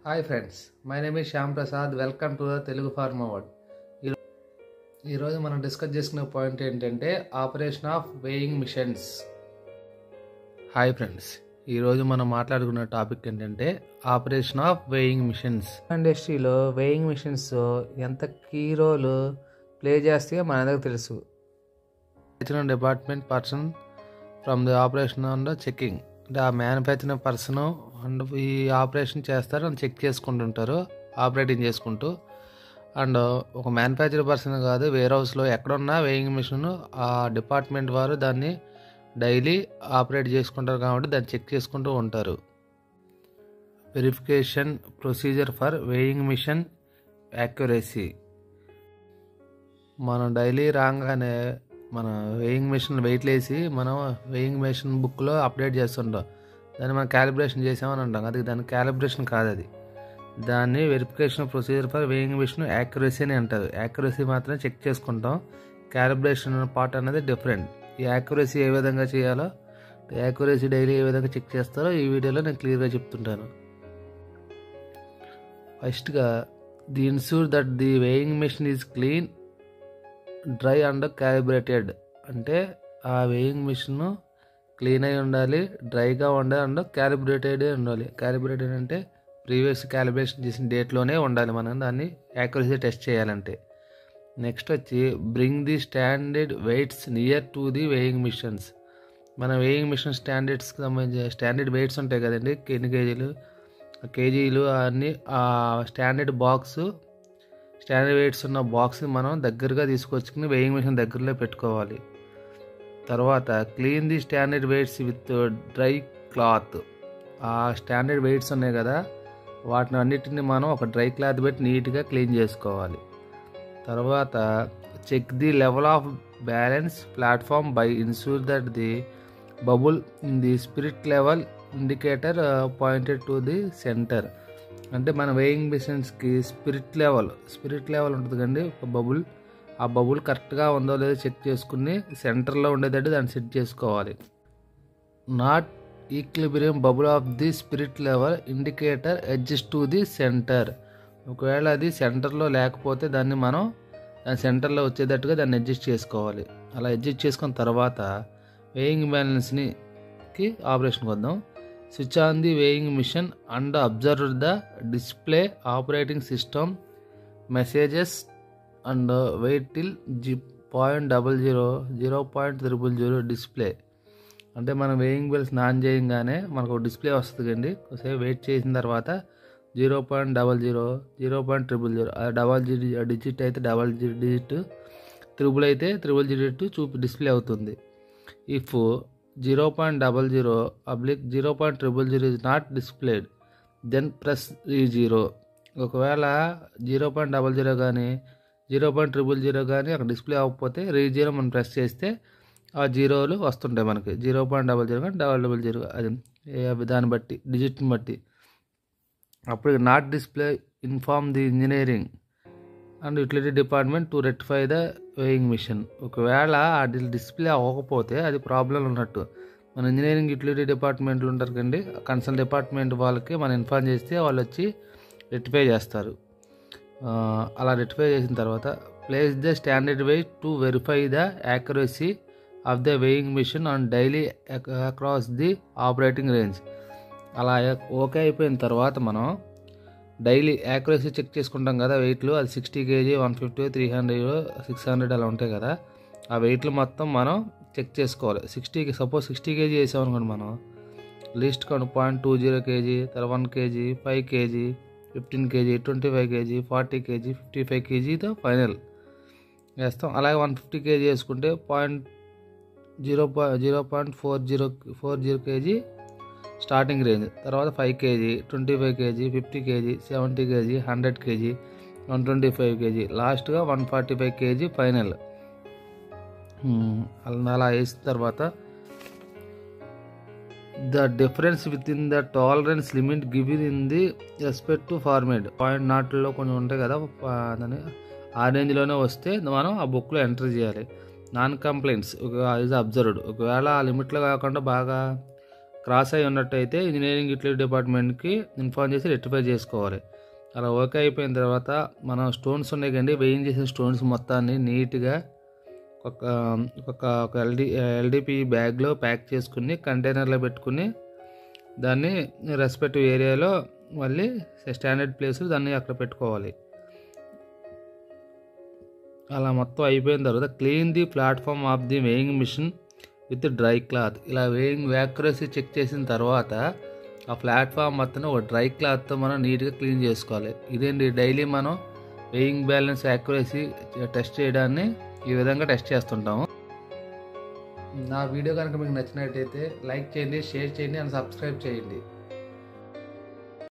Hi friends, my name is Shyam Prasad. Welcome to the Telugu farmer world. ఈరోజు మనం discuss చేసుకునే point ఏంటంటే operation of weighing machines. Hi friends, ఈరోజు మనం మాట్లాడుకున్న టాపిక్ ఏంటంటే ఆపరేషన్ ఆఫ్ వేయింగ్ మిషన్స్. ఇండస్ట్రీలో వేయింగ్ మిషన్స్ ఎంత కీ రోల్ ప్లే చేస్తే మనందరికి తెలుసు. Department person from the operation and checking అంటే ఆ మ్యానుఫ్యాక్చరింగ్ పర్సన్ అండ్ ఈ ఆపరేషన్ చేస్తారు అని చెక్ చేసుకుంటుంటారు, ఆపరేటింగ్ చేసుకుంటూ. అండ్ ఒక మ్యానుఫ్యాక్చరింగ్ పర్సన్ కాదు, వేర్ హౌస్లో ఎక్కడున్నా వేయింగ్ మిషన్ ఆ డిపార్ట్మెంట్ వారు దాన్ని డైలీ ఆపరేట్ చేసుకుంటారు కాబట్టి దాన్ని చెక్ చేసుకుంటూ ఉంటారు. Verification procedure for weighing machine accuracy. మనం డైలీ రాగానే మన వేయింగ్ మిషన్ వెయిట్లు వేసి మనం వేయింగ్ మిషన్ బుక్లో అప్డేట్ చేస్తుంటాం. దాన్ని మనం క్యాలిబ్రేషన్ చేసామని అంటాం. అది దాని క్యాలిబ్రేషన్ కాదు, అది దాన్ని verification procedure for weighing machine accuracy అని అంటారు. యాక్యురసీ మాత్రమే చెక్ చేసుకుంటాం, క్యాలిబ్రేషన్ పార్ట్ అనేది డిఫరెంట్. ఈ యాక్యురసీ ఏ విధంగా చేయాలో, యాక్యురసీ డైలీ ఏ విధంగా చెక్ చేస్తారో ఈ వీడియోలో నేను క్లియర్గా చెప్తుంటాను. ఫస్ట్గా the ensure that the weighing machine is clean, dry and calibrated. అంటే ఆ వేయింగ్ మిషన్ క్లీన్ అయి ఉండాలి, డ్రైగా ఉండాలి అండ్ క్యాలిబ్రేటెడ్ ఉండాలి. క్యాలిబ్రేటెడ్ అంటే ప్రీవియస్ క్యాలిబ్రేషన్ చేసిన డేట్లోనే ఉండాలి మనం దాన్ని యాక్యురసీ టెస్ట్ చేయాలంటే. నెక్స్ట్ వచ్చి bring the standard weights near to the weighing machines. మన వేయింగ్ మిషన్ స్టాండర్డ్స్కి సంబంధించిన స్టాండర్డ్ వెయిట్స్ ఉంటాయి కదండి, ఎన్ని కేజీలు అన్నీ ఆ స్టాండర్డ్ వెయిట్స్ ఉన్న బాక్స్ని మనం దగ్గరగా తీసుకొచ్చుకుని వేయింగ్ మిషన్ దగ్గరలో పెట్టుకోవాలి. తర్వాత clean the standard weights with dry cloth. ఆ స్టాండర్డ్ వెయిట్స్ ఉన్నాయి కదా, వాటిని అన్నిటిని మనం ఒక డ్రై క్లాత్ పెట్టి నీట్గా క్లీన్ చేసుకోవాలి. తర్వాత check the level of balance platform by ensure that the bubble in the spirit level indicator pointed to the centre. అంటే మన వేయింగ్ మిషన్స్కి స్పిరిట్ లెవెల్ ఉంటుంది కండి, ఒక బబుల్. ఆ బబుల్ కరెక్ట్గా ఉందో లేదో చెక్ చేసుకుని సెంటర్లో ఉండేటట్టు దాన్ని సెట్ చేసుకోవాలి. Not equilibrium bubble of the spirit level indicator adjust to the centre. ఒకవేళ అది సెంటర్లో లేకపోతే దాన్ని మనం దాని సెంటర్లో వచ్చేటట్టుగా దాన్ని అడ్జస్ట్ చేసుకోవాలి. అలా అడ్జస్ట్ చేసుకున్న తర్వాత వేయింగ్ బ్యాలెన్స్కి ఆపరేషన్కి వద్దాం. Switch on the weighing machine and observe the display operating system messages and wait till 0.00 display. అంటే మనం వేయింగ్ బెల్స్ ఆన్ చేయగానే మనకు డిస్ప్లే వస్తుంది కండి. ఒకసారి వెయిట్ చేసిన తర్వాత 0.00, 0.000, డబల్ డిజిట్ అయితే డబల్ డిజిట్, త్రిబుల్ అయితే త్రిబుల్ డిజిట్ డిస్ప్లే అవుతుంది. If 0.00/0.000 is not displayed, then press re-0. ఒకవేళ 0.00 కానీ 0.000 కానీ అక్కడ డిస్ప్లే అవ్వకపోతే re-0 మనం ప్రెస్ చేస్తే ఆ జీరోలు వస్తుంటాయి మనకి. 0.00 కానీ 000 అది దాన్ని బట్టి డిజిట్ని బట్టి. అప్పుడు not display inform the engineering and utility department to rectify the weighing machine. ఒకవేళ ఆ డిస్ప్లే అవ్వకపోతే అది ప్రాబ్లం ఉన్నట్టు. మన ఇంజనీరింగ్ యూటిలిటీ డిపార్ట్మెంట్లు ఉంటారు కండి, కన్సర్న్ డిపార్ట్మెంట్ వాళ్ళకి మనం ఇన్ఫార్మ్ చేస్తే వాళ్ళు వచ్చి రెక్టిఫై చేస్తారు. అలా రెక్టిఫై చేసిన తర్వాత place the standard weight to verify the accuracy of the weighing machine on daily across the operating range. అలా ఓకే అయిపోయిన తర్వాత మనం డైలీ యాక్యురసీ చెక్ చేసుకుంటాం కదా, వెయిట్లు అది 60 kg, 150, 300, 600 అలా ఉంటాయి కదా. ఆ వెయిట్లు మొత్తం మనం చెక్ చేసుకోవాలి. 60 kg వేసామనుకోండి, మనం లీస్ట్ కౌంట్ 0.20 kg, తర్వాత 1 kg, 5 kg, 15 kg, 25 kg, 40 kg, 55 kgతో ఫైనల్ వేస్తాం. అలాగే 150 kg వేసుకుంటే 0.40 kg స్టార్టింగ్ రేంజ్. తర్వాత 5 kg, 25 kg, 50 kg, 70 kg, 100 kg, 125 kg, లాస్ట్గా 145 kg ఫైనల్. అలా వేసిన తర్వాత the difference within the tolerance limit given in the respect to format. 0.0లో కొన్ని ఉంటాయి కదా, దాన్ని ఆ రేంజ్లోనే వస్తే మనం ఆ బుక్లో ఎంటర్ చేయాలి. Non complaints is observed. ఒకవేళ ఆ లిమిట్లో కాకుండా బాగా క్రాస్ అయి ఉన్నట్టయితే ఇంజనీరింగ్ యూటిలిటీ డిపార్ట్మెంట్కి ఇన్ఫార్మ్ చేసి రెక్టిఫై చేసుకోవాలి. అలా ఓకే అయిపోయిన తర్వాత మనం స్టోన్స్ ఉన్నాయి కండి, వెయింగ్ చేసిన స్టోన్స్ మొత్తాన్ని నీట్గా ఒక ఒక ఎల్డిపి బ్యాగ్లో ప్యాక్ చేసుకుని కంటైనర్లో పెట్టుకుని దాన్ని రెస్పెక్టివ్ ఏరియాలో మళ్ళీ స్టాండర్డ్ ప్లేస్ దాన్ని అక్కడ పెట్టుకోవాలి. అలా మొత్తం అయిపోయిన తర్వాత clean the platform of the weighing machine with dry cloth. ఇలా వేయింగ్ యాక్యురసీ చెక్ చేసిన తర్వాత ఆ ప్లాట్ఫామ్ మొత్తం ఒక డ్రై క్లాత్తో మనం నీట్గా క్లీన్ చేసుకోవాలి. ఇదేంటి డైలీ మనం వేయింగ్ బ్యాలెన్స్ యాక్యురసీ టెస్ట్ చేయడాన్ని ఈ విధంగా టెస్ట్ చేస్తుంటాము. నా వీడియో కనుక మీకు నచ్చినట్టయితే లైక్ చేయండి, షేర్ చేయండి అండ్ సబ్స్క్రైబ్ చేయండి.